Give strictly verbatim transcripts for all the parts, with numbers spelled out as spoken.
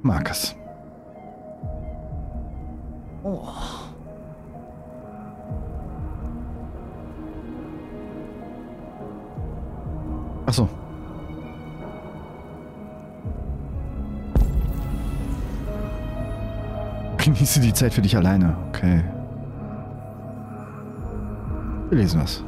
Marcus. Oh. Achso. Genieße die Zeit für dich alleine. Okay. Wir lesen was.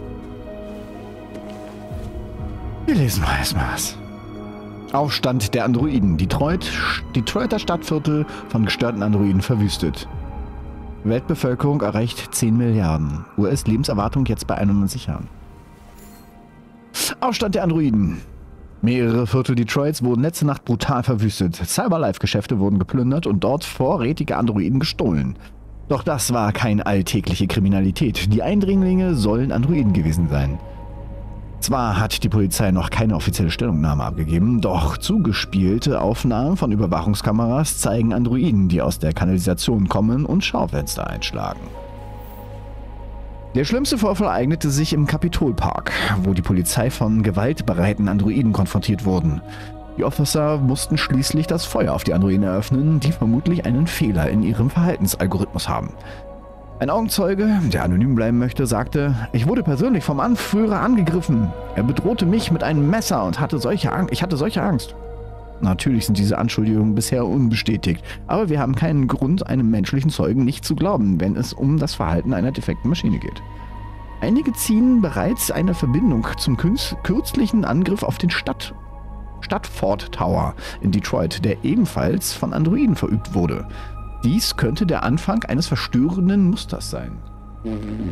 Wir lesen mal erstmal was. Aufstand der Androiden. Detroit, Detroiter Stadtviertel von gestörten Androiden verwüstet. Weltbevölkerung erreicht zehn Milliarden. U S-Lebenserwartung jetzt bei einundneunzig Jahren. Aufstand der Androiden. Mehrere Viertel Detroits wurden letzte Nacht brutal verwüstet. Cyberlife-Geschäfte wurden geplündert und dort vorrätige Androiden gestohlen. Doch das war keine alltägliche Kriminalität. Die Eindringlinge sollen Androiden gewesen sein. Zwar hat die Polizei noch keine offizielle Stellungnahme abgegeben, doch zugespielte Aufnahmen von Überwachungskameras zeigen Androiden, die aus der Kanalisation kommen und Schaufenster einschlagen. Der schlimmste Vorfall ereignete sich im Kapitolpark, wo die Polizei von gewaltbereiten Androiden konfrontiert wurden. Die Officer mussten schließlich das Feuer auf die Androiden eröffnen, die vermutlich einen Fehler in ihrem Verhaltensalgorithmus haben. Ein Augenzeuge, der anonym bleiben möchte, sagte, ich wurde persönlich vom Anführer angegriffen. Er bedrohte mich mit einem Messer und hatte solche Angst. Ich hatte solche Angst. Natürlich sind diese Anschuldigungen bisher unbestätigt, aber wir haben keinen Grund, einem menschlichen Zeugen nicht zu glauben, wenn es um das Verhalten einer defekten Maschine geht. Einige ziehen bereits eine Verbindung zum kürzlichen Angriff auf den Stadt, Stadtford Tower in Detroit, der ebenfalls von Androiden verübt wurde. Dies könnte der Anfang eines verstörenden Musters sein. Mhm.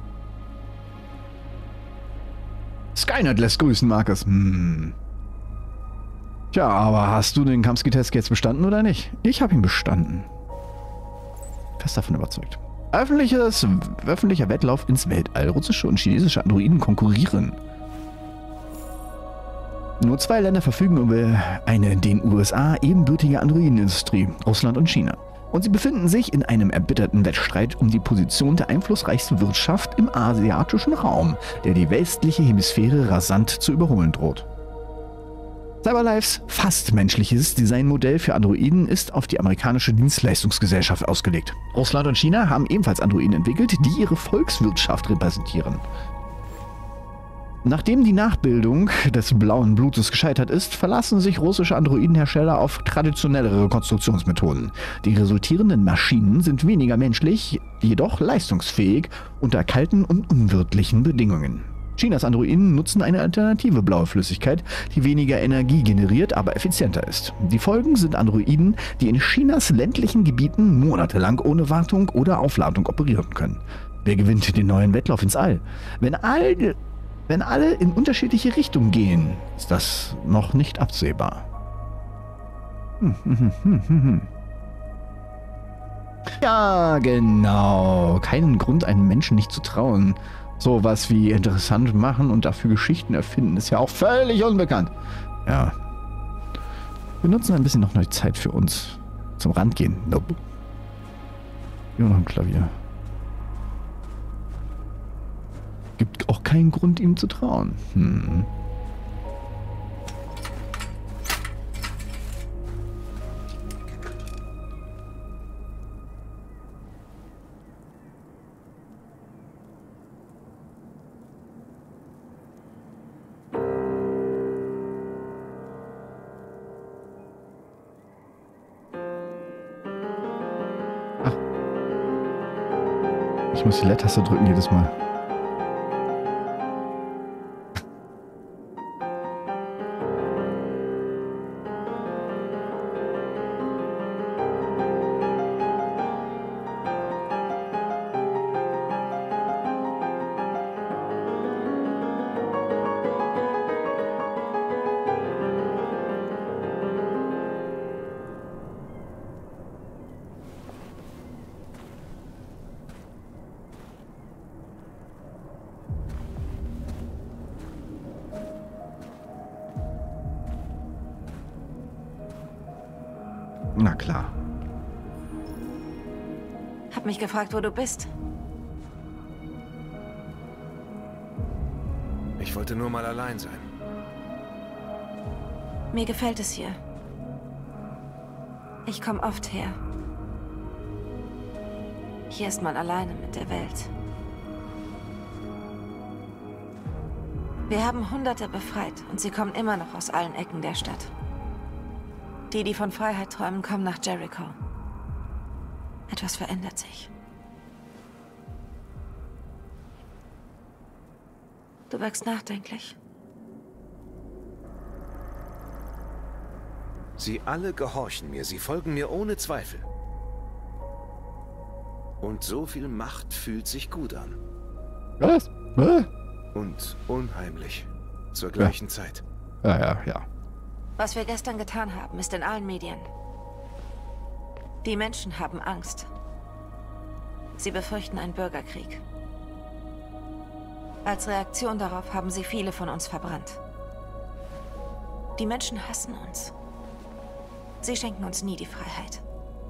Skynet lässt grüßen, Marcus. Hm. Tja, aber hast du den Kamsky-Test jetzt bestanden oder nicht? Ich habe ihn bestanden. Fest davon überzeugt. Öffentliches, öffentlicher Wettlauf ins Weltall. Russische und chinesische Androiden konkurrieren. Nur zwei Länder verfügen über eine den U S A ebenbürtige Androidenindustrie, Russland und China. Und sie befinden sich in einem erbitterten Wettstreit um die Position der einflussreichsten Wirtschaft im asiatischen Raum, der die westliche Hemisphäre rasant zu überholen droht. Cyberlifes fast menschliches Designmodell für Androiden ist auf die amerikanische Dienstleistungsgesellschaft ausgelegt. Russland und China haben ebenfalls Androiden entwickelt, die ihre Volkswirtschaft repräsentieren. Nachdem die Nachbildung des blauen Blutes gescheitert ist, verlassen sich russische Androidenhersteller auf traditionellere Konstruktionsmethoden. Die resultierenden Maschinen sind weniger menschlich, jedoch leistungsfähig unter kalten und unwirtlichen Bedingungen. Chinas Androiden nutzen eine alternative blaue Flüssigkeit, die weniger Energie generiert, aber effizienter ist. Die Folgen sind Androiden, die in Chinas ländlichen Gebieten monatelang ohne Wartung oder Aufladung operieren können. Wer gewinnt den neuen Wettlauf ins All? Wenn alle, wenn alle in unterschiedliche Richtungen gehen, ist das noch nicht absehbar. Hm, hm, hm, hm, hm. Ja, genau. Keinen Grund, einem Menschen nicht zu trauen. Sowas wie interessant machen und dafür Geschichten erfinden ist ja auch völlig unbekannt. Ja. Wir nutzen ein bisschen noch eine Zeit für uns. Zum Rand gehen. Nope. Nur noch ein Klavier. Gibt auch keinen Grund, ihm zu trauen. Hm. Ich muss die Leertaste drücken jedes Mal. Na klar. Hab mich gefragt, wo du bist. Ich wollte nur mal allein sein. Mir gefällt es hier. Ich komme oft her. Hier ist man alleine mit der Welt. Wir haben Hunderte befreit und sie kommen immer noch aus allen Ecken der Stadt. Die, die von Freiheit träumen, kommen nach Jericho. Etwas verändert sich. Du wirkst nachdenklich. Sie alle gehorchen mir, sie folgen mir ohne Zweifel. Und so viel Macht fühlt sich gut an. Was? Was? Und unheimlich. Zur gleichen ja. Zeit. Ja, ja, ja. Was wir gestern getan haben, ist in allen Medien. Die Menschen haben Angst. Sie befürchten einen Bürgerkrieg. Als Reaktion darauf haben sie viele von uns verbrannt. Die Menschen hassen uns. Sie schenken uns nie die Freiheit.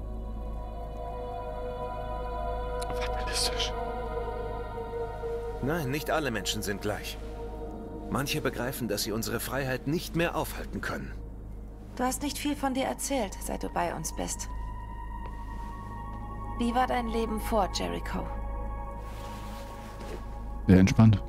Fatalistisch. Nein, nicht alle Menschen sind gleich. Manche begreifen, dass sie unsere Freiheit nicht mehr aufhalten können. Du hast nicht viel von dir erzählt, seit du bei uns bist. Wie war dein Leben vor Jericho? Sehr entspannt.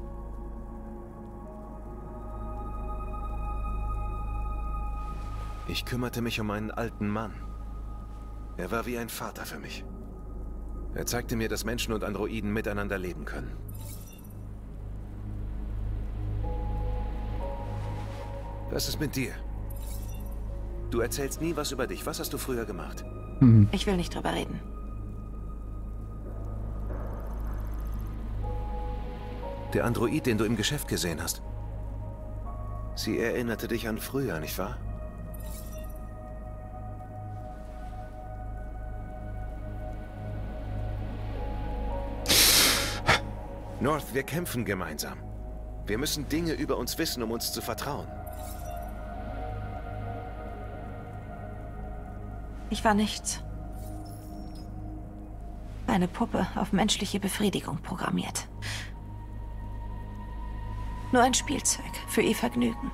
Ich kümmerte mich um einen alten Mann. Er war wie ein Vater für mich. Er zeigte mir, dass Menschen und Androiden miteinander leben können. Was ist mit dir? Du erzählst nie was über dich. Was hast du früher gemacht? Mhm. Ich will nicht drüber reden. Der Android, den du im Geschäft gesehen hast. Sie erinnerte dich an früher, nicht wahr? North, wir kämpfen gemeinsam. Wir müssen Dinge über uns wissen, um uns zu vertrauen. Ich war nichts. Eine Puppe auf menschliche Befriedigung programmiert. Nur ein Spielzeug für ihr Vergnügen.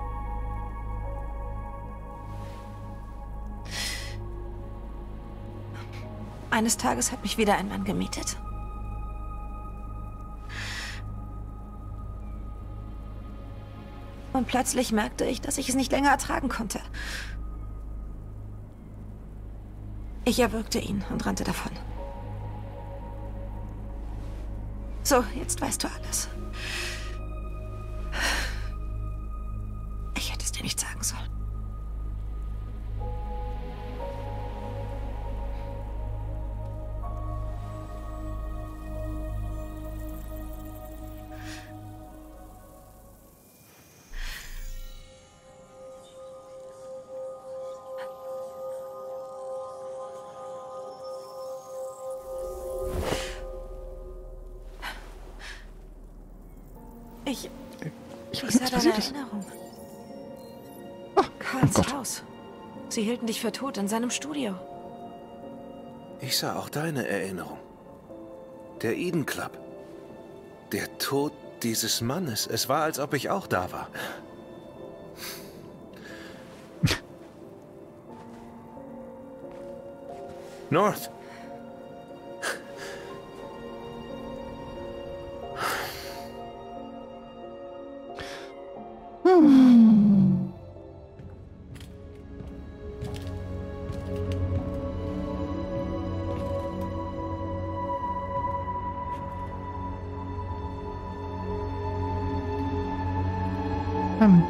Eines Tages hat mich wieder ein Mann gemietet. Und plötzlich merkte ich, dass ich es nicht länger ertragen konnte. Ich erwürgte ihn und rannte davon. So, jetzt weißt du alles. Ich hätte es dir nicht sagen sollen. Ich... Ich Ich weiß sah nicht, was deine passiert ist. Erinnerung. Oh, Karls oh Gott. Haus. Sie hielten dich für tot in seinem Studio. Ich sah auch deine Erinnerung. Der Eden Club. Der Tod dieses Mannes. Es war, als ob ich auch da war. North. Ähm.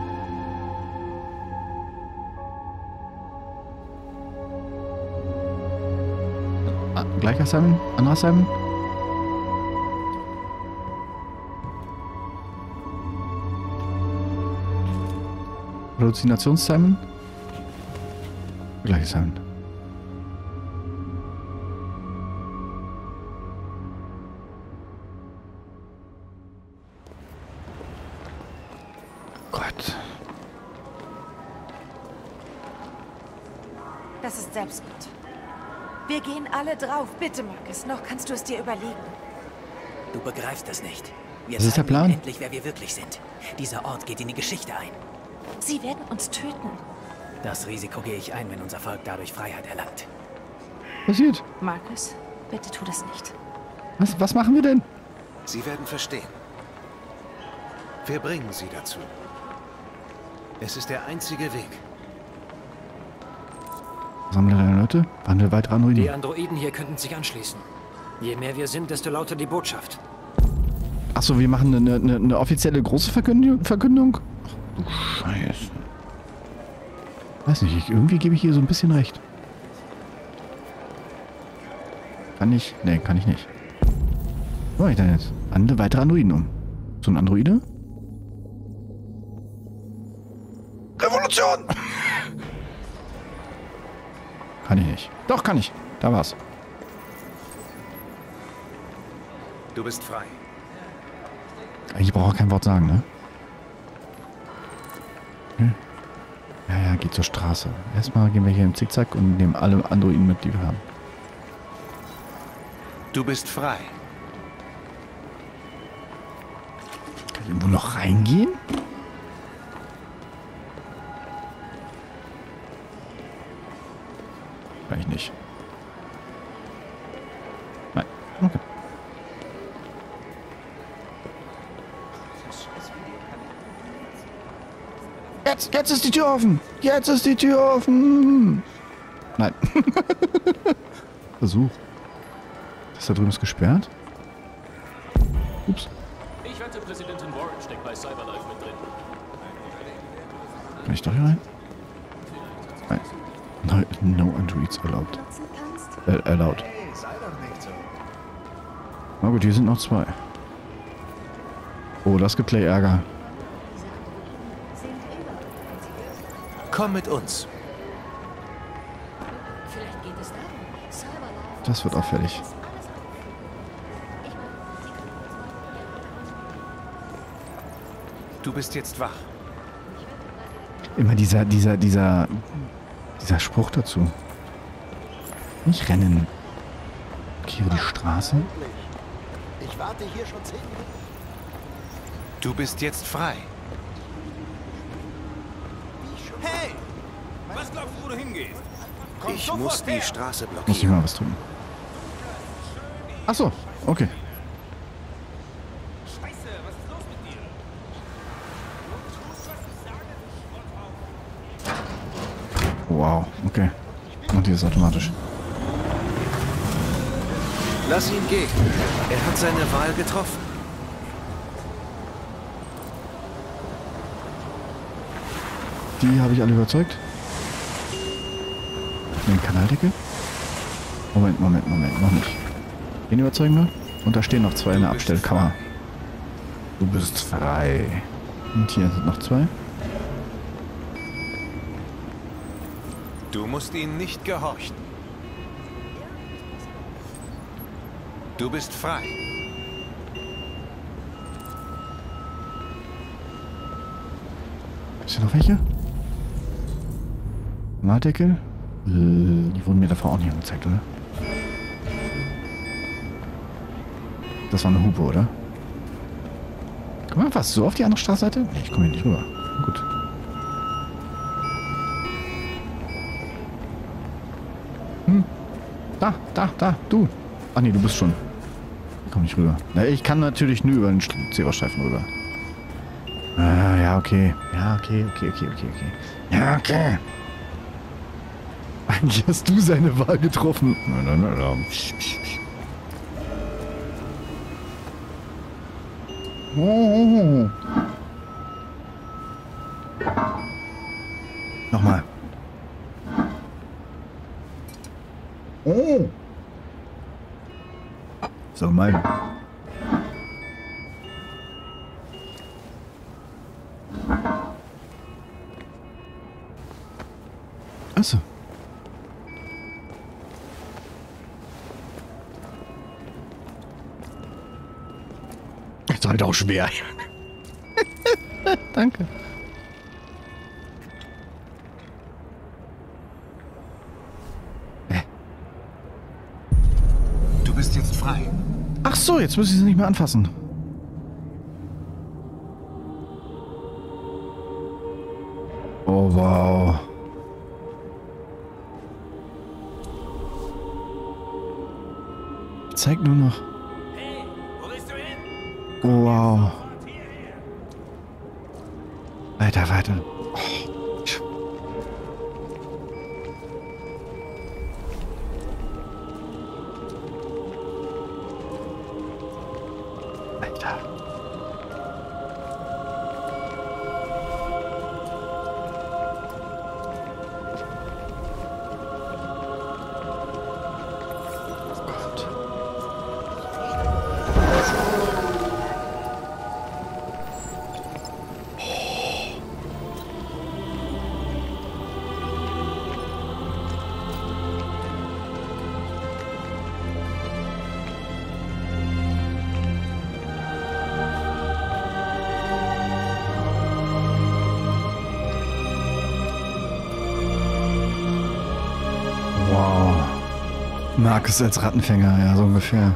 Ah, gleicher Simon? Anderer Simon? Halluzinations-Simon? Gleicher Simon. Gott. Das ist Selbstmord. Wir gehen alle drauf. Bitte, Marcus, noch kannst du es dir überlegen. Du begreifst das nicht. Wir Was ist der zeigen Plan? ihnen endlich, wer wir wirklich sind. Dieser Ort geht in die Geschichte ein. Sie werden uns töten. Das Risiko gehe ich ein, wenn unser Volk dadurch Freiheit erlangt. Passiert? Marcus, bitte tu das nicht. Was, was machen wir denn? Sie werden verstehen. Wir bringen sie dazu. Es ist der einzige Weg. Sammle deine Leute, wandle weitere Androiden. Die Androiden hier könnten sich anschließen. Je mehr wir sind, desto lauter die Botschaft. Achso, wir machen eine, eine, eine offizielle große Verkündung? Verkündung? Ach du Scheiße. Weiß nicht, ich, irgendwie gebe ich hier so ein bisschen recht. Kann ich? Nee, kann ich nicht. Was mache ich denn jetzt? Ande, weitere Androiden um. So ein Androide? Revolution! Kann ich nicht. Doch, kann ich. Da war's. Du bist frei. Ich brauche kein Wort sagen, ne? Hm. Ja, ja, geht zur Straße. Erstmal gehen wir hier im Zickzack und nehmen alle Androiden mit, die wir haben. Du bist frei. Kann ich irgendwo noch reingehen? Kann ich nicht. Nein. Okay. Jetzt, jetzt ist die Tür offen. Jetzt ist die Tür offen. Nein. Versuch. Das da drüben ist gesperrt. Ups. Ich wette, Präsidentin Warren steckt bei Cyberlife mit drin. Kann ich doch hier rein? Nein. No, no Androids allowed. Äh, erlaubt. Na gut, hier sind noch zwei. Oh, das gibt gleich Ärger. Komm mit uns. Das wird auffällig. Du bist jetzt wach. Immer dieser, dieser, dieser, dieser Spruch dazu. Nicht rennen. Markiere die Straße. Ich warte hier schon zehn Minuten. Du bist jetzt frei. Hey! Was glaubst du, wo du hingehst? Komm Ich sofort muss die her. Straße Muss ich blockieren. mal was tun. Ach so, okay. Scheiße, was ist los mit dir? Wow, okay. Und hier ist automatisch. Lass ihn gehen. Er hat seine Wahl getroffen. Die habe ich alle überzeugt. Den Kanaldeckel. Moment, Moment, Moment, noch nicht. Den überzeugen wir. Und da stehen noch zwei in der Abstellkammer. Du bist frei. Und hier sind noch zwei. Du musst ihnen nicht gehorchen. Du bist frei. Ist hier noch welche? Kanaldeckel? Äh, die wurden mir davor auch nicht angezeigt, oder? Das war eine Hupe, oder? Komm mal, was? So auf die andere Straßenseite? Nee, ich komme hier nicht rüber. Gut. Hm. Da, da, da, du. Ach nee, du bist schon. Ich komme nicht rüber. Na, ich kann natürlich nur über den Zebrastreifen rüber. Ah, ja, okay. Ja, okay, okay, okay, okay, okay. Ja, okay. Eigentlich hast du seine Wahl getroffen. Na, na, na, na. Oh. Nochmal. Oh. So, mein. Achso. Ist halt auch schwer. Danke. Du bist jetzt frei. Ach so, jetzt muss ich sie nicht mehr anfassen. Oh, wow. zeigt nur noch... Hey, wo willst du hin? Oh, wow. Und hierher. Weiter, weiter. Oh. Alter. Marcus als Rattenfänger, ja, so ungefähr.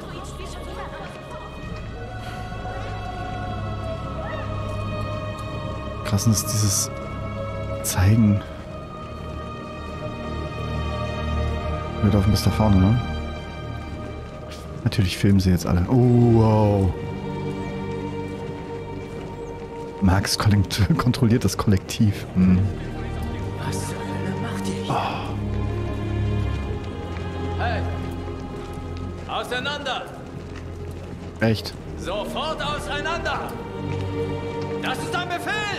Krass ist dieses Zeigen. Wir laufen bis da vorne, ne? Natürlich filmen sie jetzt alle. Oh, wow. Marcus kontrolliert das Kollektiv. Hm. Was zur Hölle macht ihr hier? Oh. Hey! Auseinander! Echt? Sofort auseinander! Das ist ein Befehl!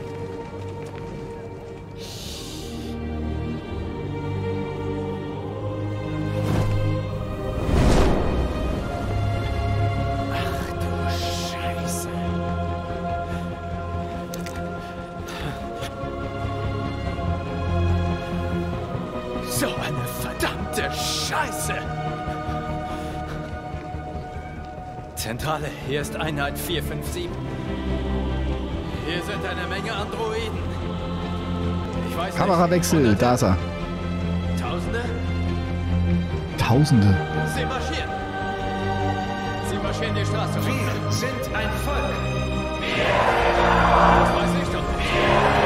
Ach du Scheiße. So eine verdammte Scheiße! Zentrale, hier ist Einheit vier fünf sieben. Hier sind eine Menge Androiden. Ich weiß Kamerawechsel, nicht, da ist er. Tausende? Tausende. Sie marschieren! Sie marschieren die Straße runter. Wir sind ein Volk. Das weiß ich doch nicht.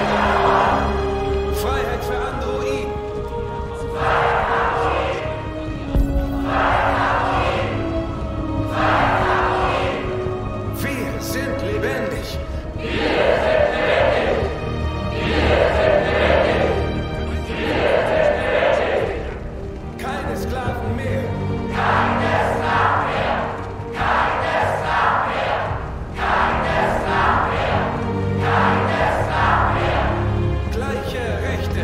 Freiheit für Androiden. Wir sind lebendig. Keine Sklaven mehr. Gleiche Rechte.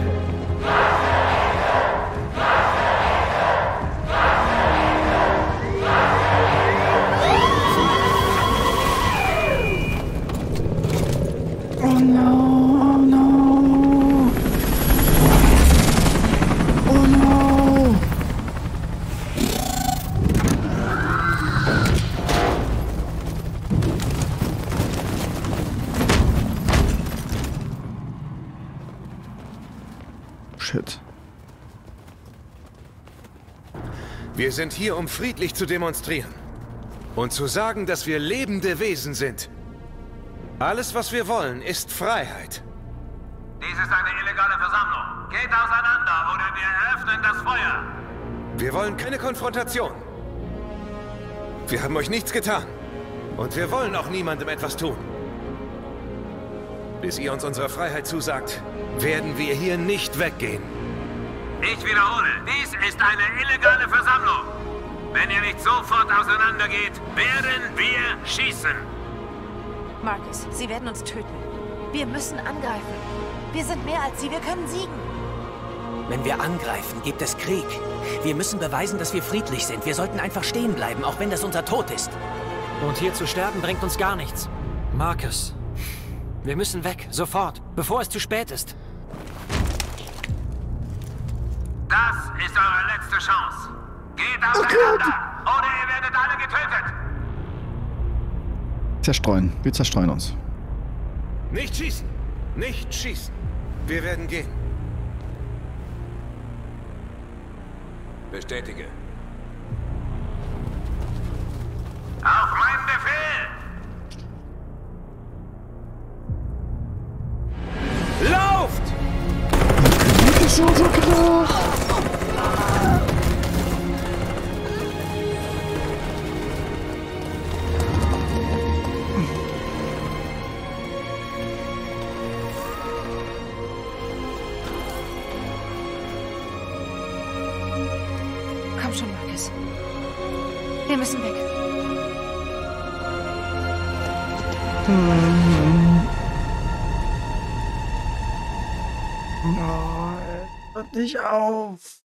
Oh no, oh no. Oh no. Shit. Wir sind hier, um friedlich zu demonstrieren. Und zu sagen, dass wir lebende Wesen sind. Alles, was wir wollen, ist Freiheit. Dies ist eine illegale Versammlung. Geht auseinander oder wir eröffnen das Feuer. Wir wollen keine Konfrontation. Wir haben euch nichts getan. Und wir wollen auch niemandem etwas tun. Bis ihr uns unsere Freiheit zusagt, werden wir hier nicht weggehen. Ich wiederhole, dies ist eine illegale Versammlung. Wenn ihr nicht sofort auseinandergeht, werden wir schießen. Marcus, sie werden uns töten. Wir müssen angreifen. Wir sind mehr als sie, wir können siegen. Wenn wir angreifen, gibt es Krieg. Wir müssen beweisen, dass wir friedlich sind. Wir sollten einfach stehen bleiben, auch wenn das unser Tod ist. Und hier zu sterben bringt uns gar nichts. Marcus, wir müssen weg, sofort, bevor es zu spät ist. Das ist eure letzte Chance. Geht auseinander, oder ihr werdet alle getötet. Zerstreuen. Wir zerstreuen uns. Nicht schießen! Nicht schießen! Wir werden gehen. Bestätige. Auf meinen Befehl. Lauft! Das ist so, so klar. schon, Marcus. Wir müssen weg. Hm. Oh, hört nicht auf.